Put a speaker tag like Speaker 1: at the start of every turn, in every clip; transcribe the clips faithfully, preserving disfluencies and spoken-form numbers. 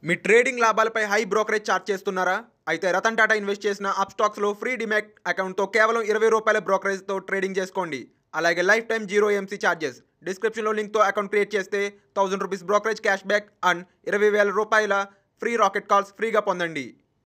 Speaker 1: మీ trading లాభాలపై high brokerage charge చేస్తున్నారా? అయితే రతన్ టాటా ఇన్వెస్ట్ చేసిన అప్స్టాక్స్లో ఫ్రీ డిమాట్ అకౌంట్తో కేవలం ఇరవై రూపాయల బ్రోకరేజ్తో ట్రేడింగ్ చేసుకోండి. అలాగే lifetime zero MC charges. డిస్క్రిప్షన్లో లింక్తో అకౌంట్ క్రియేట్ చేస్తే thousand rupees brokerage cash back and ఇరవై వేల రూపాయల ఫ్రీ రాకెట్ కాల్స్ ఫ్రీగా పొందండి.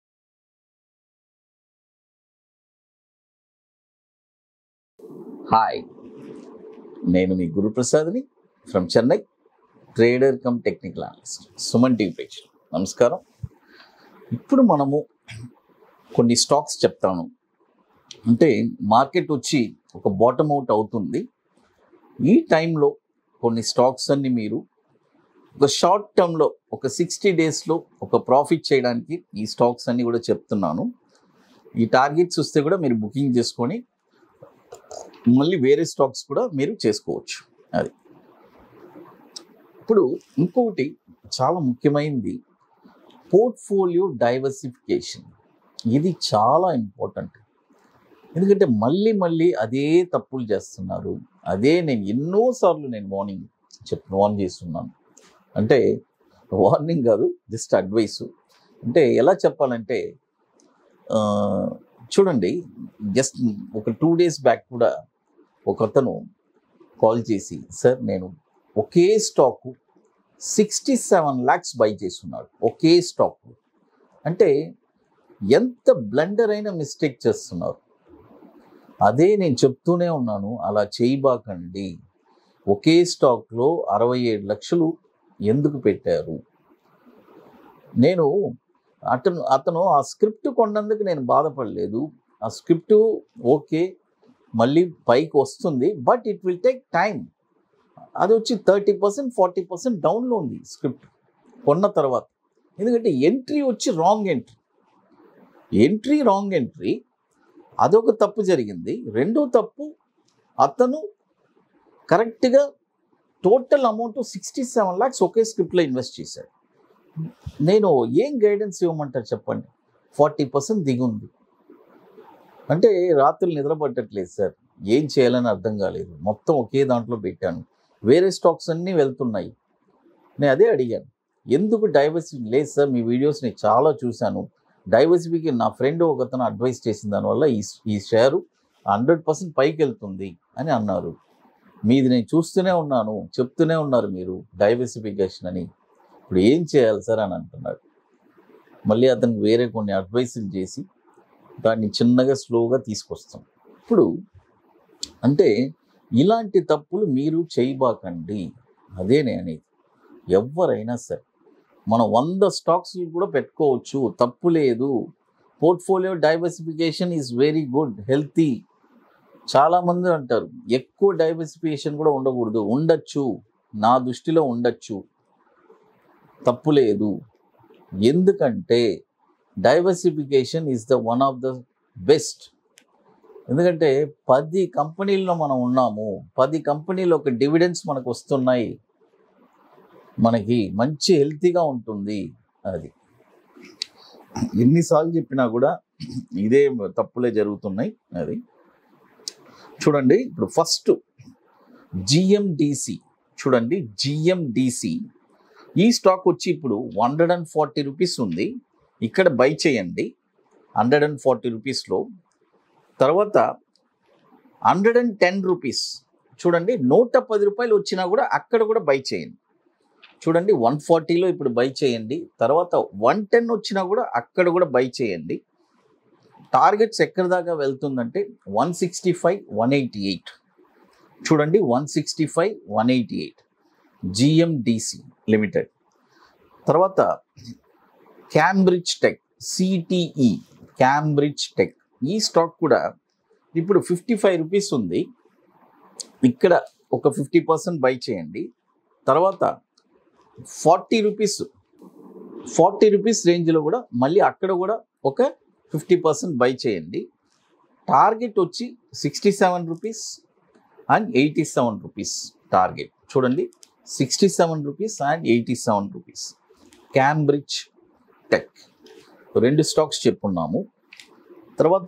Speaker 2: హాయ్, నేను మీ గురు ప్రసాద్ని from Chennai, trader come technical analyst, Suman TV page. నమస్కారం. ఇప్పుడు మనము కొన్ని స్టాక్స్ చెప్తాను. అంటే మార్కెట్ వచ్చి ఒక బాటమ్ అవుట్ అవుతుంది. ఈ టైంలో కొన్ని స్టాక్స్ అన్ని మీరు ఒక షార్ట్ టర్మ్లో ఒక సిక్స్టీ డేస్లో ఒక ప్రాఫిట్ చేయడానికి ఈ స్టాక్స్ అన్ని కూడా చెప్తున్నాను. ఈ టార్గెట్స్ వస్తే కూడా మీరు బుకింగ్ చేసుకొని మళ్ళీ వేరే స్టాక్స్ కూడా మీరు చేసుకోవచ్చు. అది ఇప్పుడు ఇంకొకటి చాలా ముఖ్యమైనది, పోర్ట్ఫోలియో డైవర్సిఫికేషన్. ఇది చాలా ఇంపార్టెంట్. ఎందుకంటే మళ్ళీ మళ్ళీ అదే తప్పులు చేస్తున్నారు. అదే నేను ఎన్నోసార్లు నేను వార్నింగ్ చెప్ వార్న్ చేస్తున్నాను. అంటే వార్నింగ్ కాదు, జస్ట్ అడ్వైసు. అంటే ఎలా చెప్పాలంటే, చూడండి, జస్ట్ ఒక టూ డేస్ బ్యాక్ కూడా ఒక అతను కాల్ చేసి, సార్ నేను ఒకే stock sixty seven lakhs buy చేస్తున్నాడు, ఒకే స్టాక్. అంటే ఎంత బ్లండర్ అయిన మిస్టేక్ చేస్తున్నారు. అదే నేను చెప్తూనే ఉన్నాను, అలా చేయబాకండి. ఒకే స్టాక్లో అరవై ఏడు లక్షలు ఎందుకు పెట్టారు? నేను అతను అతను ఆ స్క్రిప్ట్ కొన్నందుకు నేను బాధపడలేదు. ఆ స్క్రిప్ట్ ఓకే, మళ్ళీ పైకి వస్తుంది, but it will take time. అది వచ్చి థర్టీ పర్సెంట్ ఫార్టీ పర్సెంట్ డౌన్లో ఉంది స్క్రిప్ట్ కొన్న తర్వాత. ఎందుకంటే ఎంట్రీ వచ్చి wrong entry entry wrong entry అదొక తప్పు జరిగింది. రెండో తప్పు, అతను కరెక్ట్గా total amount sixty seven lakhs ఒకే స్క్రిప్ట్లో ఇన్వెస్ట్ చేశాడు. నేను ఏం గైడెన్స్ ఇవ్వమంటారు చెప్పండి? ఫార్టీ పర్సెంట్ దిగుంది అంటే రాత్రులు నిద్ర పట్టట్లేదు సార్, ఏం చేయాలని అర్థం కాలేదు, మొత్తం ఒకే దాంట్లో పెట్టాను, వేరే స్టాక్స్ అన్నీ వెళ్తున్నాయి. నేను అదే అడిగాను, ఎందుకు డైవర్సిఫై లేదు సార్? మీ వీడియోస్ నేను చాలా చూశాను, డైవర్సిఫైకి నా ఫ్రెండ్ ఒకతను అడ్వైస్ చేసిన దానివల్ల ఈ ఈ షేరు హండ్రెడ్ పర్సెంట్ పైకి వెళ్తుంది అని అన్నారు. మీది నేను చూస్తూనే ఉన్నాను, చెప్తూనే ఉన్నారు మీరు డైవర్సిఫికేషన్ అని. ఇప్పుడు ఏం చేయాలి సార్ అని అంటున్నాడు. మళ్ళీ అతనికి వేరే కొన్ని అడ్వైసులు చేసి దాన్ని చిన్నగా స్లోగా తీసుకొస్తాం. ఇప్పుడు అంటే ఇలాంటి తప్పులు మీరు చేయబాకండి. అదే నేను అనేది. ఎవరైనా సరే మనం వంద స్టాక్స్ కూడా పెట్టుకోవచ్చు, తప్పు లేదు. Portfolio diversification is very good, healthy. చాలామంది అంటారు ఎక్కువ డైవర్సిఫికేషన్ కూడా ఉండకూడదు. ఉండొచ్చు, నా దృష్టిలో ఉండొచ్చు, తప్పు లేదు. ఎందుకంటే diversification is the one of the best. ఎందుకంటే పది కంపెనీల్లో మనం ఉన్నాము, పది కంపెనీలు ఒక డివిడెండ్స్ మనకు వస్తున్నాయి, మనకి మంచి హెల్తీగా ఉంటుంది. అది ఎన్నిసార్లు చెప్పినా కూడా ఇదే తప్పులే జరుగుతున్నాయి. అది చూడండి, ఇప్పుడు ఫస్ట్ జిఎండిసి చూడండి. జిఎండిసి ఈ స్టాక్ వచ్చి ఇప్పుడు హండ్రెడ్ అండ్ ఫార్టీ రూపీస్ ఉంది. ఇక్కడ బై చేయండి హండ్రెడ్ అండ్ ఫార్టీ రూపీస్లో. తర్వాత హండ్రెడ్ అండ్ టెన్ రూపీస్ చూడండి, నూట పది రూపాయలు వచ్చినా కూడా అక్కడ కూడా బై చేయండి. చూడండి, వన్ ఫార్టీలో ఇప్పుడు బై చేయండి. తర్వాత వన్ టెన్ వచ్చినా కూడా అక్కడ కూడా బై చేయండి. టార్గెట్స్ ఎక్కడి దాకా వెళ్తుందంటే one sixty five one eighty eight చూడండి, one sixty five one eighty eight GMDC limited. తర్వాత Cambridge tech, CTE Cambridge tech, ఈ స్టాక్ కూడా ఇప్పుడు ఫిఫ్టీ ఫైవ్ రూపీస్ ఉంది. ఇక్కడ ఒక ఫిఫ్టీ పర్సెంట్ బై చేయండి. తర్వాత ఫార్టీ రూపీస్ ఫార్టీ రూపీస్ రేంజ్లో కూడా మళ్ళీ అక్కడ కూడా ఒక ఫిఫ్టీ పర్సెంట్ బై చేయండి. టార్గెట్ వచ్చి sixty seven rupees and eighty seven rupees target. చూడండి, sixty seven rupees and eighty seven rupees Cambridge tech. రెండు స్టాక్స్ చెప్పున్నాము. తర్వాత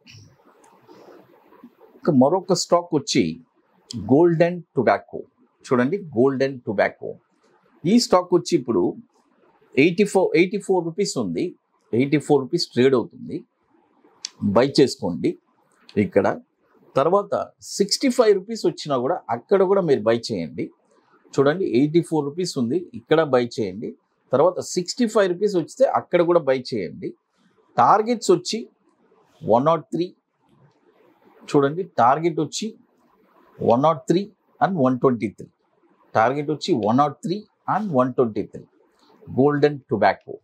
Speaker 2: మరొక స్టాక్ వచ్చి గోల్డెన్ టొబాకో. చూడండి, గోల్డెన్ టొబాకో ఈ స్టాక్ వచ్చి ఇప్పుడు eighty four eighty four rupees ఉంది, ఎయిటీ ఫోర్ రూపీస్ ట్రేడ్ అవుతుంది, బై చేసుకోండి ఇక్కడ. తర్వాత సిక్స్టీ ఫైవ్ రూపీస్ వచ్చినా కూడా అక్కడ కూడా మీరు బై చేయండి. చూడండి ఎయిటీ ఫోర్ రూపీస్ ఉంది, ఇక్కడ బై చేయండి. తర్వాత సిక్స్టీ ఫైవ్ రూపీస్ వస్తే అక్కడ కూడా బై చేయండి. టార్గెట్స్ వచ్చి వన్ నాట్ త్రీ, చూడండి టార్గెట్ వచ్చి one naught three and one twenty three, target వచ్చి one naught three and one twenty three golden tobacco.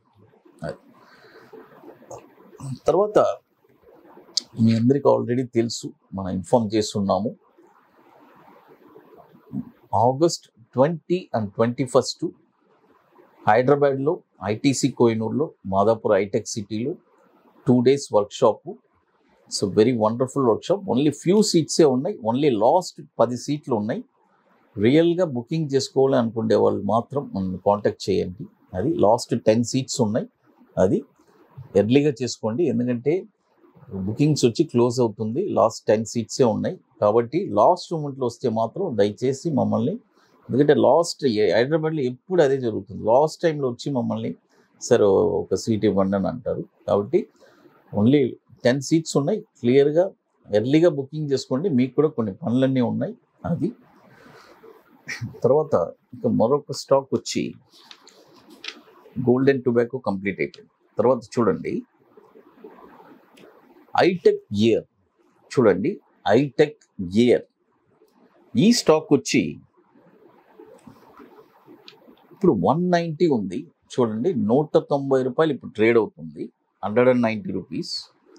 Speaker 2: తర్వాత మీ అందరికీ ఆల్రెడీ తెలుసు, మనం ఇన్ఫార్మ్ చేస్తున్నాము, August twenty and twenty first హైదరాబాద్లో ఐటీసీ కోహినూర్లో మాదాపూర్ హైటెక్ సిటీలో టూ డేస్ వర్క్షాపు. So very wonderful workshop. Only few సీట్సే ఉన్నాయి, ఓన్లీ లాస్ట్ పది సీట్లు ఉన్నాయి. రియల్గా బుకింగ్ చేసుకోవాలి అనుకునే వాళ్ళు మాత్రం నన్ను కాంటాక్ట్ చేయండి. అది లాస్ట్ టెన్ సీట్స్ ఉన్నాయి, అది ఎర్లీగా చేసుకోండి, ఎందుకంటే బుకింగ్స్ వచ్చి క్లోజ్ అవుతుంది. లాస్ట్ టెన్ సీట్సే ఉన్నాయి కాబట్టి లాస్ట్ మూమెంట్లో వస్తే మాత్రం దయచేసి మమ్మల్ని, ఎందుకంటే లాస్ట్ హైదరాబాద్లో ఎప్పుడు అదే జరుగుతుంది, లాస్ట్ టైంలో వచ్చి మమ్మల్ని సార్ ఒక సీట్ ఇవ్వండి అని అంటారు. కాబట్టి ఓన్లీ టెన్ సీట్స్ ఉన్నాయి, క్లియర్గా ఎర్లీగా బుకింగ్ చేసుకోండి, మీకు కూడా కొన్ని పనులన్నీ ఉన్నాయి. అది తర్వాత ఇంకా మరొక స్టాక్ వచ్చి గోల్డెన్ టొబాకో కంప్లీట్ అయిపోయింది. తర్వాత చూడండి ఐటెక్ ఇయర్, చూడండి ఐటెక్ ఇయర్, ఈ స్టాక్ వచ్చి ఇప్పుడు వన్ నైంటీ ఉంది. చూడండి నూట తొంభై రూపాయలు ఇప్పుడు ట్రేడ్ అవుతుంది, హండ్రెడ్ అండ్ నైంటీ రూపీస్.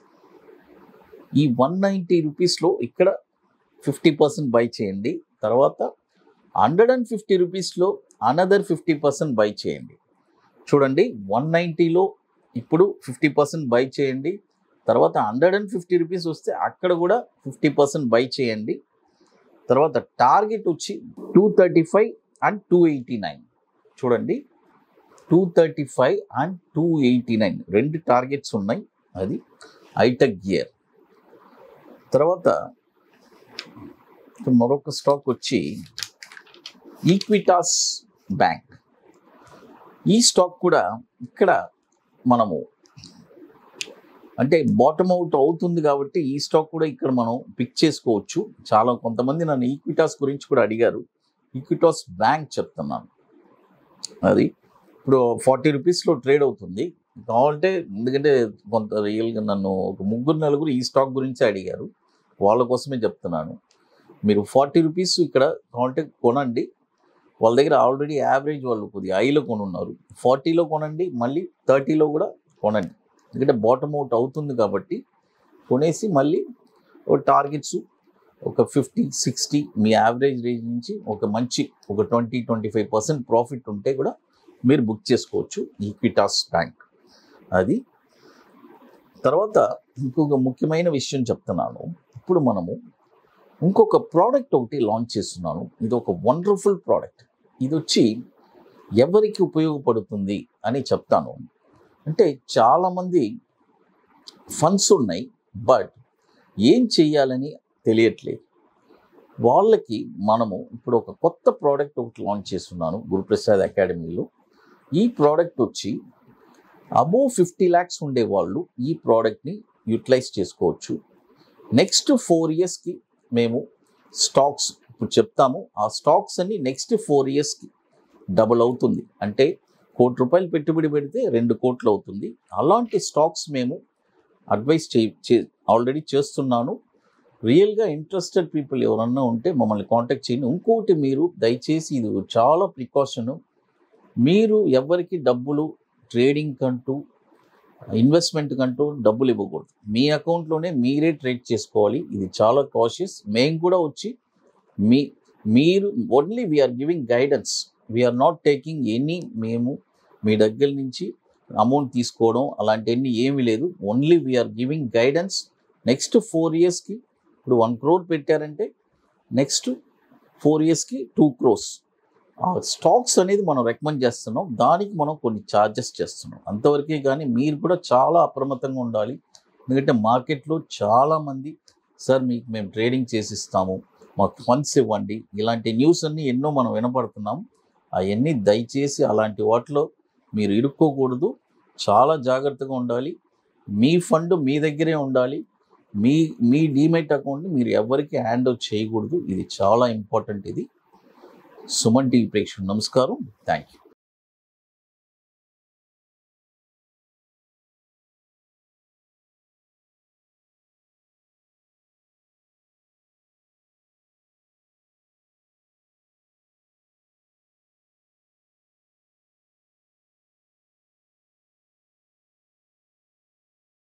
Speaker 2: ఈ వన్ నైంటీ రూపీస్లో ఇక్కడ ఫిఫ్టీ పర్సెంట్ బై చేయండి. తర్వాత హండ్రెడ్ అండ్ ఫిఫ్టీ రూపీస్లో అనదర్ ఫిఫ్టీ పర్సెంట్ బై చేయండి. చూడండి వన్ నైంటీలో ఇప్పుడు ఫిఫ్టీ పర్సెంట్ బై చేయండి. తర్వాత హండ్రెడ్ అండ్ ఫిఫ్టీ రూపీస్ వస్తే అక్కడ కూడా ఫిఫ్టీ పర్సెంట్ బై చేయండి. తర్వాత టార్గెట్ వచ్చి two thirty five and two eighty nine, చూడండి two thirty five and two eighty nine రెండు టార్గెట్స్ ఉన్నాయి. అది ఐటెక్ గియర్. తర్వాత మరొక స్టాక్ వచ్చి ఈక్విటాస్ బ్యాంక్. ఈ స్టాక్ కూడా ఇక్కడ మనము అంటే బాటమ్ అవుట్ అవుతుంది కాబట్టి ఈ స్టాక్ కూడా ఇక్కడ మనం పిక్ చేసుకోవచ్చు. చాలా కొంతమంది నన్ను ఈక్విటాస్ గురించి కూడా అడిగారు. ఈక్విటాస్ బ్యాంక్ చెప్తున్నాను, అది ఇప్పుడు ఫార్టీ రూపీస్లో ట్రేడ్ అవుతుంది. కావాలంటే ఎందుకంటే కొంత రియల్గా నన్ను ఒక ముగ్గురు నలుగురు ఈ స్టాక్ గురించి అడిగారు, వాళ్ళ కోసమే చెప్తున్నాను. మీరు ఫార్టీ రూపీస్ ఇక్కడ కావాలంటే కొనండి, వాళ్ళ దగ్గర ఆల్రెడీ యావరేజ్ వాళ్ళు కొద్దిగా ఐలో కొనున్నారు, ఫార్టీలో కొనండి, మళ్ళీ థర్టీలో కూడా కొనండి, ఎందుకంటే బాటమ్ అవుట్ అవుతుంది కాబట్టి కొనేసి మళ్ళీ ఒక టార్గెట్స్ ఒక ఫిఫ్టీ సిక్స్టీ మీ యావరేజ్ రేంజ్ నుంచి ఒక మంచి ఒక twenty twenty five percent profit ఉంటే కూడా మీరు బుక్ చేసుకోవచ్చు ఈక్విటాస్ బ్యాంక్. అది తర్వాత ఇంకొక ముఖ్యమైన విషయం చెప్తున్నాను. ఇప్పుడు మనము ఇంకొక ప్రోడక్ట్ ఒకటి లాంచ్ చేస్తున్నాను. ఇది ఒక వండర్ఫుల్ ప్రోడక్ట్. ఇది వచ్చి ఎవరికి ఉపయోగపడుతుంది అని చెప్తాను. అంటే చాలామంది ఫండ్స్ ఉన్నాయి, బట్ ఏం చెయ్యాలని తెలియట్లేదు. వాళ్ళకి మనము ఇప్పుడు ఒక కొత్త ప్రోడక్ట్ ఒకటి లాంచ్ చేస్తున్నాను గురుప్రసాద్ అకాడమీలో. ఈ ప్రోడక్ట్ వచ్చి అబోవ్ ఫిఫ్టీ ల్యాక్స్ ఉండే వాళ్ళు ఈ ప్రోడక్ట్ని యూటిలైజ్ చేసుకోవచ్చు. నెక్స్ట్ ఫోర్ ఇయర్స్కి మేము స్టాక్స్ ఇప్పుడు చెప్తాము, ఆ స్టాక్స్ అన్ని నెక్స్ట్ ఫోర్ ఇయర్స్కి డబుల్ అవుతుంది. అంటే కోటి రూపాయలు పెట్టుబడి పెడితే రెండు కోట్లు అవుతుంది. అలాంటి స్టాక్స్ మేము అడ్వైస్ చే ఆల్రెడీ చేస్తున్నాను. రియల్గా ఇంట్రెస్టెడ్ పీపుల్ ఎవరన్నా ఉంటే మమ్మల్ని కాంటాక్ట్ చేయండి. ఇంకోటి మీరు దయచేసి ఇది చాలా ప్రికాషను, మీరు ఎవరికి డబ్బులు ట్రేడింగ్ కంటూ ఇన్వెస్ట్మెంట్ కంటూ డబ్బులు ఇవ్వకూడదు. మీ అకౌంట్లోనే మీరే ట్రేడ్ చేసుకోవాలి. ఇది చాలా కాషియస్. మేము కూడా వచ్చి మీ మీరు only we are giving guidance, we are not taking any, మేము మీ దగ్గర నుంచి అమౌంట్ తీసుకోవడం అలాంటివన్నీ ఏమీ లేదు. Only we are giving guidance. Next four ఇయర్స్కి ఇప్పుడు వన్ క్రోర్ పెట్టారంటే నెక్స్ట్ ఫోర్ ఇయర్స్కి టూ క్రోర్స్ ఆ స్టాక్స్ అనేది మనం రికమెండ్ చేస్తున్నాం. దానికి మనం కొన్ని ఛార్జెస్ చేస్తున్నాం అంతవరకే. కానీ మీరు కూడా చాలా అప్రమత్తంగా ఉండాలి. ఎందుకంటే మార్కెట్లో చాలామంది సార్ మీకు మేము ట్రేడింగ్ చేసిస్తాము, మాకు ఫండ్స్ ఇవ్వండి, ఇలాంటి న్యూస్ అన్నీ ఎన్నో మనం వినపడుతున్నాం. అవన్నీ దయచేసి అలాంటి వాటిలో మీరు ఇరుక్కోకూడదు, చాలా జాగ్రత్తగా ఉండాలి. మీ ఫండ్ మీ దగ్గరే ఉండాలి. మీ మీ డీమెట్ అకౌంట్ని మీరు ఎవరికి హ్యాండ్ ఓవర్ చేయకూడదు. ఇది చాలా ఇంపార్టెంట్. ఇది సుమన్ టీవీ ప్రేక్షకులు నమస్కారం. Thank you.